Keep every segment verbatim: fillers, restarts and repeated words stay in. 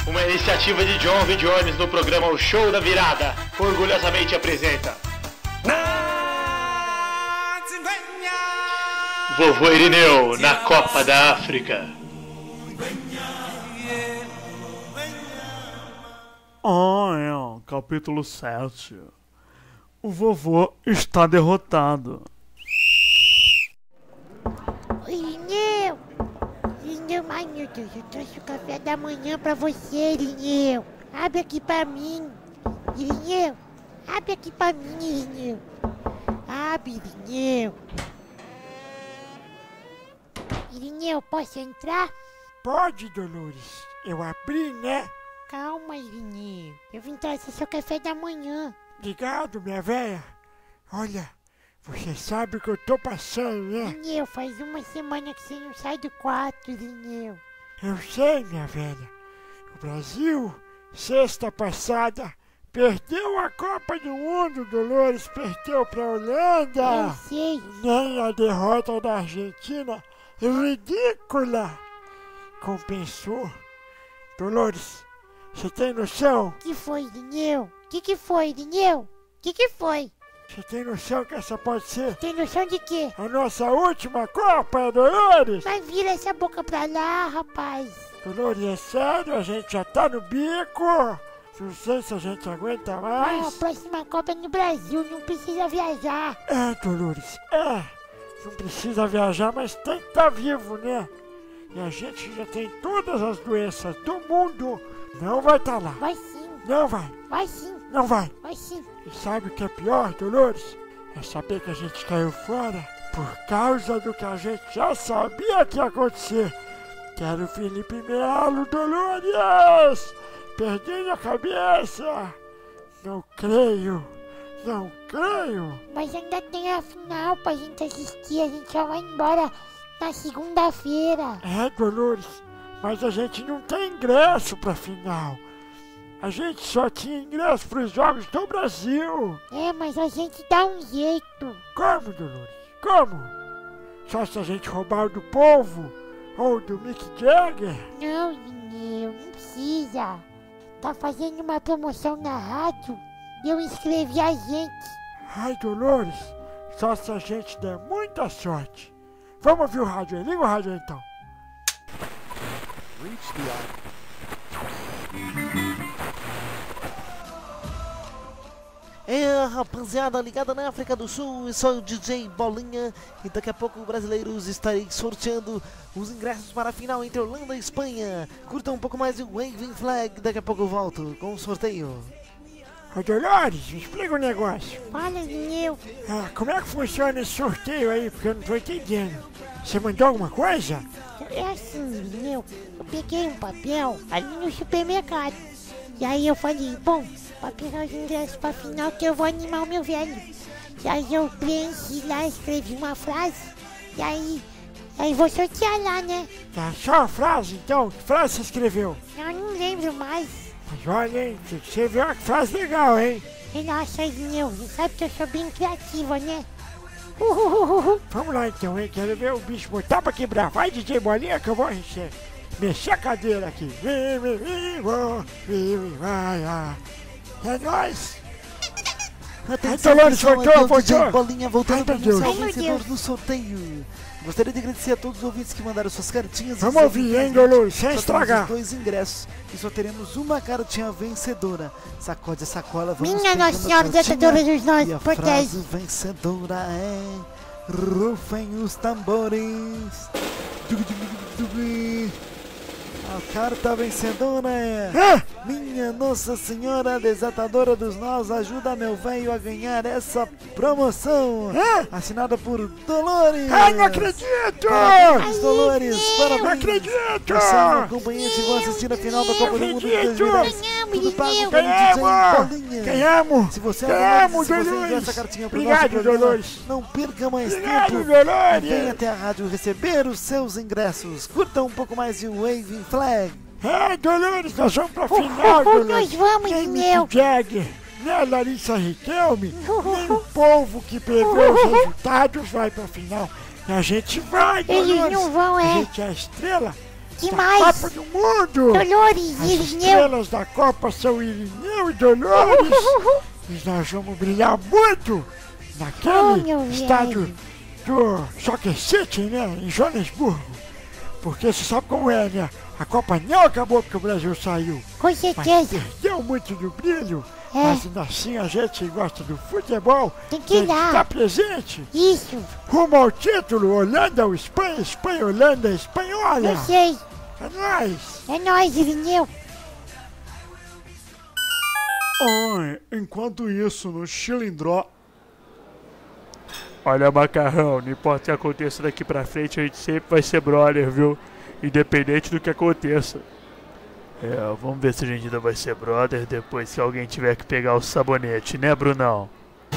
Uma iniciativa de John V. Jones no programa O Show da Virada. Orgulhosamente apresenta Vovô Irineu na Copa da África. Ah, é, capítulo sete. O vovô está derrotado. Irineu! Irineu, ai meu Deus, eu trouxe o café da manhã pra você, Irineu. Abre aqui pra mim. Irineu, abre aqui pra mim, Irineu. Abre, Irineu. Irineu, posso entrar? Pode, Dolores. Eu abri, né? Calma, Irineu. Eu vim trazer seu café da manhã. Obrigado, minha velha. Olha, você sabe o que eu tô passando, né? Irineu, faz uma semana que você não sai do quarto, Irineu. Eu sei, minha velha. O Brasil, sexta passada, perdeu a Copa do Mundo, Dolores. Perdeu pra Holanda. Eu sei. Nem a derrota da Argentina, ridícula, compensou. Dolores, você tem noção? Que foi, Irineu? Que que foi, Irineu? Que que foi? Você tem noção que essa pode ser Tem noção de quê? a nossa última Copa, Dolores? Mas vira essa boca pra lá, rapaz. Dolores, é sério, a gente já tá no bico. Não sei se a gente aguenta Ah, a mais. próxima Copa é no Brasil, não precisa viajar. É, Dolores, é. Não precisa viajar, mas tem que estar vivo, né? E a gente já tem todas as doenças do mundo. Não vai estar lá. Vai sim, Não vai. vai sim, Não vai. vai sim. E sabe o que é pior, Dolores? É saber que a gente caiu fora por causa do que a gente já sabia que ia acontecer. Que era o Felipe Melo, Dolores! Perdendo a cabeça! Não creio! Não creio! Mas ainda tem a final pra gente assistir, a gente só vai embora na segunda-feira. É, Dolores, mas a gente não tem ingresso pra final. A gente só tinha ingresso pros Jogos do Brasil. É, mas a gente dá um jeito. Como, Dolores? Como? Só se a gente roubar o do povo? Ou do Mick Jagger? Não, Irineu, não precisa. Tá fazendo uma promoção na rádio e eu inscrevi a gente. Ai, Dolores, só se a gente der muita sorte. Vamos ouvir o rádio aí. Liga o rádio aí, então. É, rapaziada, ligada na África do Sul, eu sou o D J Bolinha e daqui a pouco, brasileiros, estarei sorteando os ingressos para a final entre Holanda e Espanha. Curtam um pouco mais o Waving Flag, daqui a pouco eu volto com o sorteio. Ô, Dolores, me explica um negócio. Fala, Irineu. Ah, como é que funciona esse sorteio aí? Porque eu não tô entendendo. Você mandou alguma coisa? É assim, Irineu, eu peguei um papel ali no supermercado. E aí eu falei, bom, pra pegar os ingressos pra final que eu vou animar o meu velho. E aí eu preenchi lá, escrevi uma frase. E aí, aí vou sortear lá, né? Tá, só a frase então? Que frase você escreveu? Eu não lembro mais. Mas olha, hein, você escreveu uma frase legal, hein? Relaxa, Irineu, você sabe que eu sou bem criativa, né? Uhuhuhu. Vamos lá então, hein? Quero ver o bicho botar pra quebrar. Vai, D J Bolinha, que eu vou encher. Mexer a cadeira aqui. É nóis! Atenção, Dolores, pessoal, voltou, aqui é o D J voltou. Bolinha voltando Ai, para meu Deus. anunciar o Ai, meu vencedor Deus. do sorteio. Gostaria de agradecer a todos os ouvintes que mandaram suas cartinhas. e Vamos ouvir, hein, Dolores, sem só estragar. temos dois ingressos e só teremos uma cartinha vencedora. Sacode a sacola, vamos Minha pegando Nossa Senhora, a cartinha. detadora dos nós, E a protege. frase vencedora é... Rufem os tambores. Tugu, tugu, tugu, tugu. A carta vencedora é... Ah, Minha Nossa Senhora Desatadora dos Nós, ajuda meu velho a ganhar essa promoção. ah, Assinada por Dolores. ai, não acredito! Parabéns, Dolores. Irineu. Parabéns. Não acredito! Você é um acompanhante e vou assistir a final da Copa do Mundo de dois mil e dez. Ganhamos, Tudo pago Irineu. pelo D J Ganhamos! Bolinha. Ganhamos! Se você Ganhamos, se você enviar Dolores! essa cartinha pro Obrigado, nosso programa, Dolores! não perca mais Obrigado, tempo. Dolores! Venha até a rádio receber os seus ingressos. Curta um pouco mais de Waving Flag. É, Dolores, nós vamos pra final, Uh, Dolores. nós vamos, Nem Irineu. Mick Jagger, nem a Larissa Riquelme, nem o povo que prevê os resultados vai pra final. E a gente vai, Eles Dolores. não vão, A é. gente é a estrela. demais. Copa do Mundo! Dolores, As Irineu. estrelas da Copa são Irineu e Dolores. E nós vamos brilhar muito Oh, naquele meu estádio velho. do Soccer City, né? Em Joanesburgo. Porque você sabe como é, né? A Copa não acabou porque o Brasil saiu. Com Mas certeza. perdeu muito do brilho. É. Mas ainda assim a gente gosta do futebol. Tem que ir lá. Estar presente. Isso, Rumo ao título, Holanda ou Espanha, Espanha, Holanda, Espanhola. eu sei. É nóis. É nóis, Irineu. Ai, enquanto isso, no Chilindró. Olha, Macarrão, não importa o que aconteça daqui pra frente, a gente sempre vai ser brother, viu? Independente do que aconteça. É, vamos ver se a gente ainda vai ser brother depois que alguém tiver que pegar o sabonete, né, Brunão?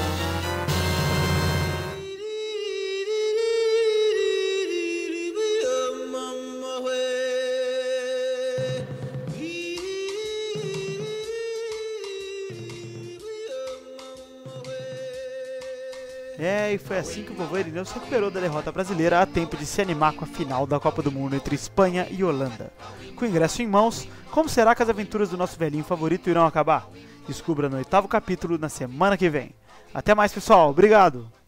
É, e foi assim que o vovô Irineu se recuperou da derrota brasileira a tempo de se animar com a final da Copa do Mundo entre Espanha e Holanda. Com o ingresso em mãos, como será que as aventuras do nosso velhinho favorito irão acabar? Descubra no oitavo capítulo na semana que vem. Até mais, pessoal. Obrigado!